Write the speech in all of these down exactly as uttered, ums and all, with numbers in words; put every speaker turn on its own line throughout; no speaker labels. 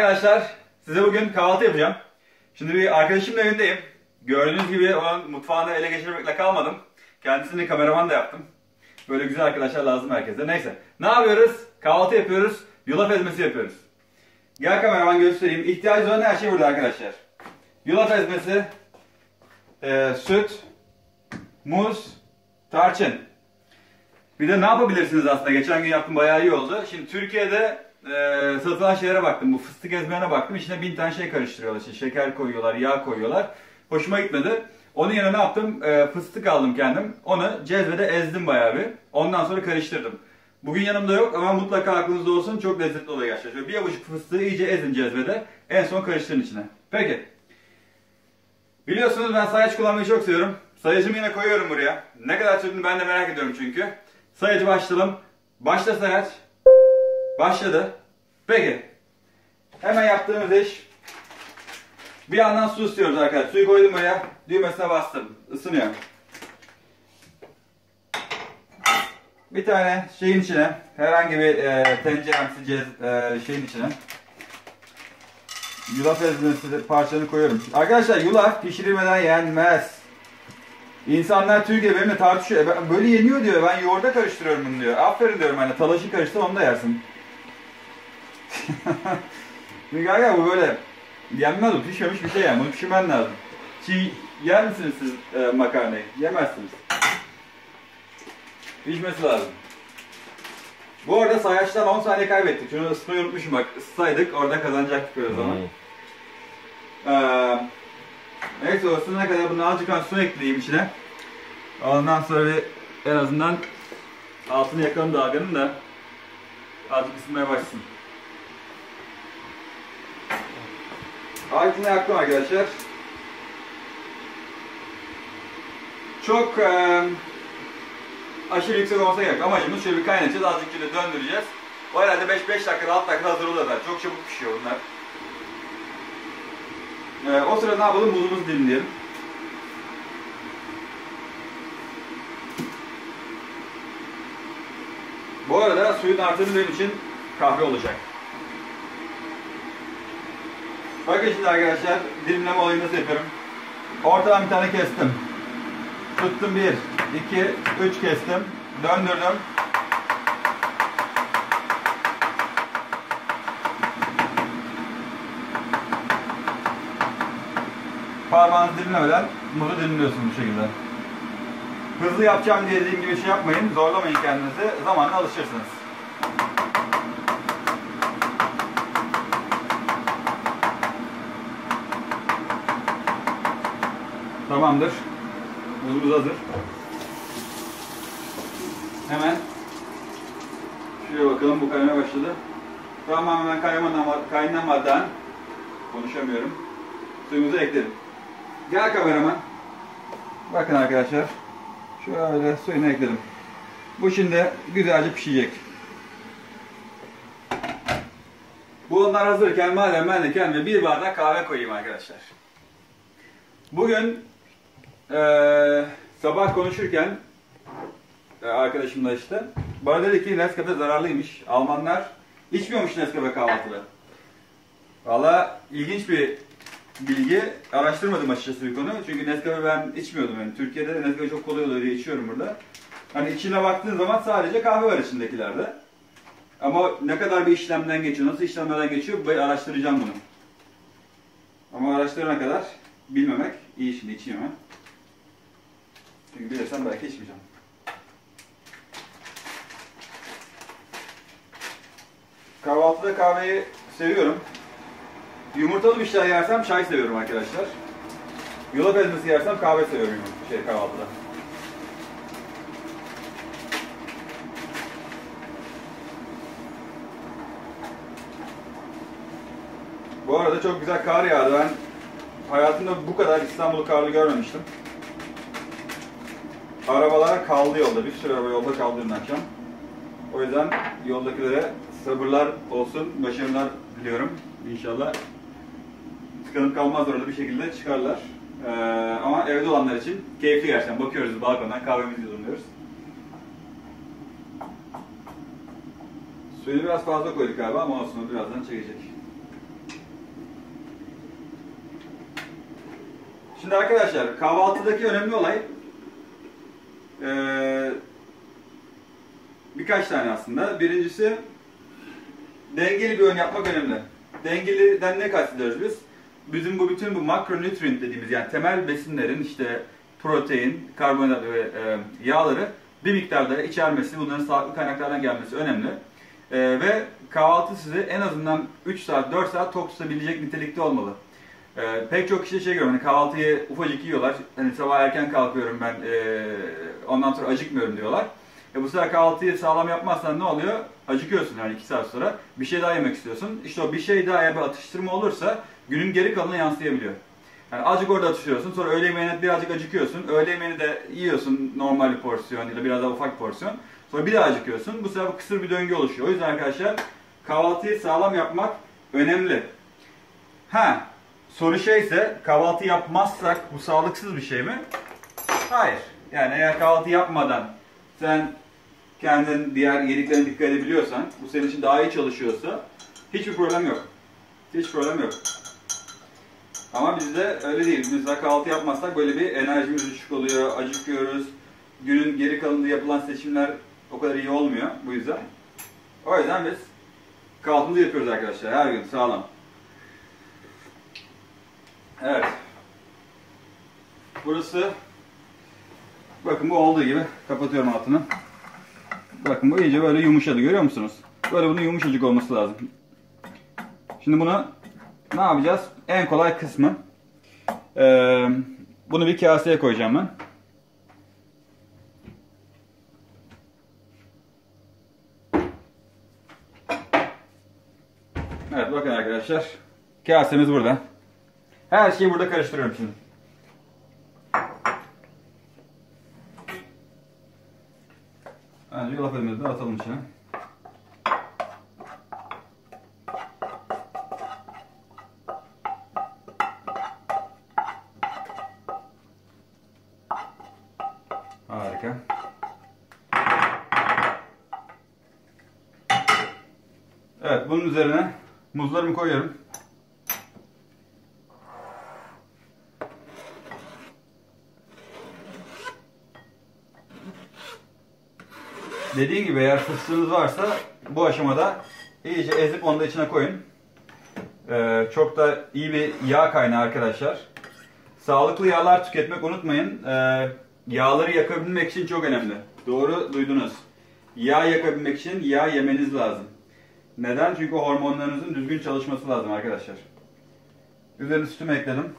arkadaşlar, size bugün kahvaltı yapacağım. Şimdi bir arkadaşımın evindeyim. Gördüğünüz gibi onun mutfağını ele geçirmekle kalmadım. Kendisini kameraman da yaptım. Böyle güzel arkadaşlar lazım herkese. Neyse, ne yapıyoruz? Kahvaltı yapıyoruz, yulaf ezmesi yapıyoruz. Gel kameraman göstereyim. İhtiyacı olan her şey burada arkadaşlar. Yulaf ezmesi, e, süt, muz, tarçın. Bir de ne yapabilirsiniz aslında? Geçen gün yaptım, bayağı iyi oldu. Şimdi Türkiye'de e, satılan şeylere baktım. Bu fıstık ezmelerine baktım. İçine bin tane şey karıştırıyorlar. İşte şeker koyuyorlar, yağ koyuyorlar. Hoşuma gitmedi. Onun yerine ne yaptım? E, fıstık aldım kendim. Onu cezvede ezdim bayağı bir. Ondan sonra karıştırdım. Bugün yanımda yok ama mutlaka aklınızda olsun. Çok lezzetli oluyor gerçekten. Bir avuç fıstığı iyice ezin cezvede. En son karıştırın içine. Peki. Biliyorsunuz ben sayaç kullanmayı çok seviyorum. Sayacımı yine koyuyorum buraya. Ne kadar sürdüğünü ben de merak ediyorum çünkü. Sayacı başlayalım. Başla sayaç. Başladı. Peki. Hemen yaptığımız iş. Bir yandan su istiyoruz arkadaşlar. Suyu koydum buraya. Düğmesine bastım. Isınıyor. Bir tane şeyin içine, herhangi bir e, tenceremsi cez, e, şeyin içine yulaf ezmesi parçalarını koyuyorum. Arkadaşlar yulaf pişirilmeden yenmez. İnsanlar Türkiye benimle tartışıyor. E, böyle yeniyor diyor. Ben yoğurda karıştırıyorum bunu diyor. Aferin diyorum hani. Talaşı karıştır onu da yersin. Galiba bu böyle yenmez o. Pişmemiş bir şey yani. Bunu pişirmen lazım. Çiğ yer misiniz siz e, makarnayı? Yemezsiniz. Pişmesi lazım. Bu arada sayaçtan on saniye kaybettik. Şunu ısıtmayı unutmuşum bak. Isıtsaydık orada kazanacaktık öyle zaman. Hmm. Ee, neyse o ısınana kadar bunu azıcık su ekleyeyim içine. Ondan sonra bir en azından altını yakalım dalganın da azıcık ısınmaya başlasın. Altını yaktım arkadaşlar. Çok e, aşırı yüksek olmasa gerek. Amacımız şöyle bir kaynatacağız, azıcık şöyle döndüreceğiz. O herhalde beş beş dakika, altı dakika hazır oluyor zaten. Çok çabuk pişiyor bunlar. Ee, o sırada ne yapalım? Muzumuzu dilimleyelim. Bu arada suyun arttığını benim için kahve olacak. Bakın şimdi arkadaşlar, dilimleme olayını nasıl yapıyorum? Ortadan bir tane kestim. Tuttum bir, iki, üç kestim. Döndürdüm. Parmağınızı dilimlemeden muzu dilimliyorsunuz bu şekilde. Hızlı yapacağım diye dediğim gibi şey yapmayın, zorlamayın kendinizi, zamanla alışırsınız. Tamamdır. Muzumuz hazır. Hemen şuraya bakalım, bu kaynamaya başladı. Tamamen kaynamadan konuşamıyorum. Suyumuzu ekledim. Gel kameraman. Bakın arkadaşlar. Şöyle suyunu ekledim. Bu şimdi güzelce pişecek. Bu onlar hazırken madem ben de kendime bir bardak kahve koyayım arkadaşlar. Bugün ee, sabah konuşurken e, arkadaşımla işte bana dedi ki Nescafe zararlıymış. Almanlar içmiyormuş Nescafe kahvaltıda. Valla ilginç bir bilgi. Araştırmadım açıkçası bir konu. Çünkü Nescafe ben içmiyordum yani. Türkiye'de de Nescafe çok kolay oluyor diye içiyorum burada. Hani içine baktığın zaman sadece kahve var içindekilerde. Ama ne kadar bir işlemden geçiyor, nasıl işlemlerden geçiyor ben araştıracağım bunu. Ama araştırana kadar bilmemek iyi, şimdi içeyim hemen. Çünkü bilirsem belki içmeyeceğim. Kahvaltıda kahveyi seviyorum. Yumurtalı bir şey yersem çay seviyorum arkadaşlar. Yulaf ezmesi yersem kahve seviyorum şey kahvaltıda. Bu arada çok güzel kar yağdı. Ben hayatımda bu kadar İstanbul'u karlı görmemiştim. Arabalar kaldı yolda. Bir sürü araba yolda kaldı dün akşam. O yüzden yoldakilere sabırlar olsun, başarılar diliyorum. İnşallah tıkanıp kalmaz, orada bir şekilde çıkarlar. Ee, ama evde olanlar için keyifli gerçekten. Bakıyoruz balkondan, kahvemizi yudumluyoruz. Suyu biraz fazla koyduk galiba ama olsun, birazdan çekecek. Şimdi arkadaşlar kahvaltıdaki önemli olay ee, birkaç tane aslında. Birincisi dengeli bir öğün yapmak önemli. Dengeliden ne kastediyoruz biz? Bizim bu bütün bu makronutrient dediğimiz yani temel besinlerin işte protein, karbonhidrat ve e, yağları bir miktarda içermesi, bunların sağlıklı kaynaklardan gelmesi önemli. E, ve kahvaltı sizi en azından üç saat, dört saat tok tutabilecek nitelikte olmalı. E, pek çok kişi şey görüyorum, hani kahvaltıyı ufacık yiyorlar. Hani sabah erken kalkıyorum ben, e, ondan sonra acıkmıyorum diyorlar. E bu sefer kahvaltıyı sağlam yapmazsan ne oluyor? Acıkıyorsun yani iki saat sonra. Bir şey daha yemek istiyorsun. İşte o bir şey daha eğer bir atıştırma olursa günün geri kalanına yansıyabiliyor. Yani azıcık orada atıştırıyorsun, sonra öğle yemeğine birazcık acıkıyorsun. Öğle yemeğini de yiyorsun normal bir porsiyon ya da biraz daha ufak porsiyon. Sonra bir daha acıkıyorsun. Bu sefer kısır bir döngü oluşuyor. O yüzden arkadaşlar kahvaltıyı sağlam yapmak önemli. Ha, soru şeyse kahvaltı yapmazsak bu sağlıksız bir şey mi? Hayır. Yani eğer kahvaltı yapmadan sen kendin diğer yediklerine dikkat edebiliyorsan, bu senin için daha iyi çalışıyorsa hiçbir problem yok. Hiç problem yok. Ama bizde öyle değil. Biz mesela kahvaltı yapmazsak böyle bir enerjimiz düşük oluyor, acıkıyoruz. Günün geri kalanında yapılan seçimler o kadar iyi olmuyor bu yüzden. O yüzden biz kahvaltımızı yapıyoruz arkadaşlar her gün sağlam. Evet. Burası bakın bu olduğu gibi kapatıyorum altını. Bakın bu iyice böyle yumuşadı, görüyor musunuz? Böyle bunun yumuşacık olması lazım. Şimdi bunu ne yapacağız? En kolay kısmı. Ee, bunu bir kaseye koyacağım ben. Evet bakın arkadaşlar. Kasemiz burada. Her şeyi burada karıştırıyorum şimdi. Önce yulaf ezmemizi de atalım içine. Harika. Evet, bunun üzerine muzlarımı koyuyorum. Dediğim gibi eğer fıstığınız varsa bu aşamada iyice ezip onu da içine koyun. Ee, çok da iyi bir yağ kaynağı arkadaşlar. Sağlıklı yağlar tüketmek unutmayın. Ee, yağları yakabilmek için çok önemli. Doğru duydunuz. Yağ yakabilmek için yağ yemeniz lazım. Neden? Çünkü hormonlarınızın düzgün çalışması lazım arkadaşlar. Üzerine sütümü ekledim.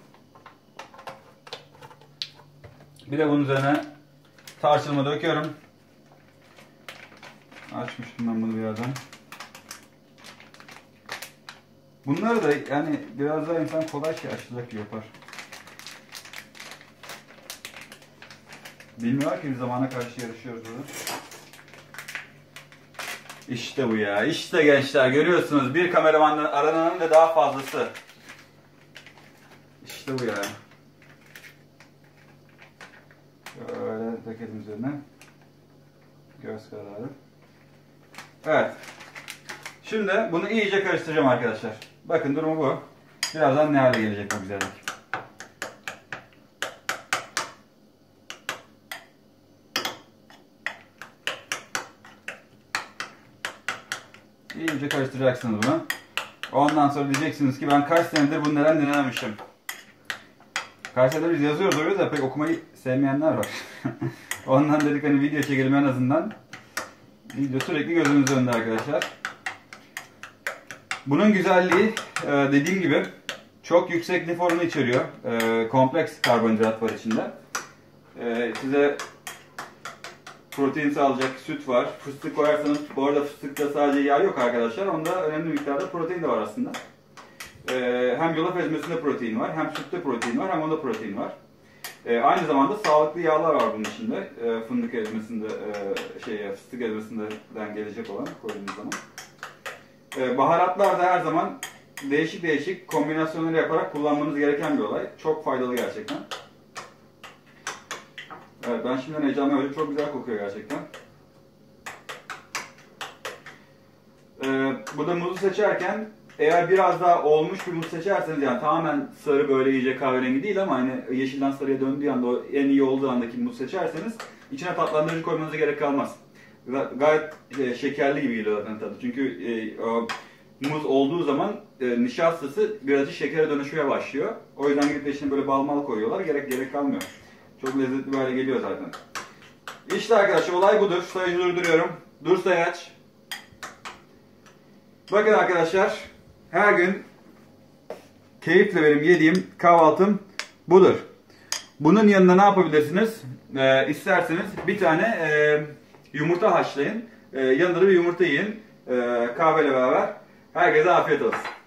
Bir de bunun üzerine tarçınımı döküyorum. Açmıştım ben bunu bir yerden. Bunları da yani biraz daha insan kolay şey açacak yapar. Bilmiyorlar ki bir zamana karşı yarışıyoruz burada. İşte bu ya. İşte gençler görüyorsunuz. Bir kameramandan arananın da daha fazlası. İşte bu ya. Şöyle dökelim üzerine. Göz kararı. Evet. Şimdi bunu iyice karıştıracağım arkadaşlar. Bakın durumu bu. Birazdan ne hale gelecek bu güzellik. İyice karıştıracaksınız bunu. Ondan sonra diyeceksiniz ki ben kaç senedir bunu neden denememişim. Kaç senedir biz yazıyoruz oraya da pek okumayı sevmeyenler var. Ondan dedik hani video çekelim en azından. Video sürekli gözümüzün önünde arkadaşlar. Bunun güzelliği dediğim gibi çok yüksek lif oranı içeriyor. Kompleks karbonhidrat var içinde. Size protein sağlayacak süt var. Fıstık koyarsanız, bu arada fıstıkta sadece yağ yok arkadaşlar. Onda önemli miktarda protein de var aslında. Hem yulaf ezmesinde protein var, hem sütte protein var, hem onda protein var. Aynı zamanda sağlıklı yağlar var bunun içinde. Fındık ezmesinde, şey, fıstık ezmesinden gelecek olan koyduğunuz zaman. Baharatlar da her zaman değişik değişik kombinasyonları yaparak kullanmanız gereken bir olay. Çok faydalı gerçekten. Evet, ben şimdi necame öyle çok güzel kokuyor gerçekten. Ee, burada muzu seçerken eğer biraz daha olmuş bir muz seçerseniz, yani tamamen sarı böyle iyice kahverengi değil ama hani yeşilden sarıya döndüğü anda, o en iyi olduğu andaki muz seçerseniz içine tatlandırıcı koymanıza gerek kalmaz. Gayet e, şekerli gibi geliyor zaten tadı. Çünkü e, o muz olduğu zaman e, nişastası birazcık şekere dönüşmeye başlıyor. O yüzden gidip içine böyle bal mal koyuyorlar. Gerek gerek kalmıyor. Çok lezzetli böyle geliyor zaten. İşte arkadaşlar olay budur. Sayıcı durduruyorum. Dur sayaç. Bakın arkadaşlar, her gün keyifle benim yediğim kahvaltım budur. Bunun yanına ne yapabilirsiniz? Ee, isterseniz bir tane e, yumurta haşlayın. E, yanında da bir yumurta yiyin. E, kahveyle beraber. Herkese afiyet olsun.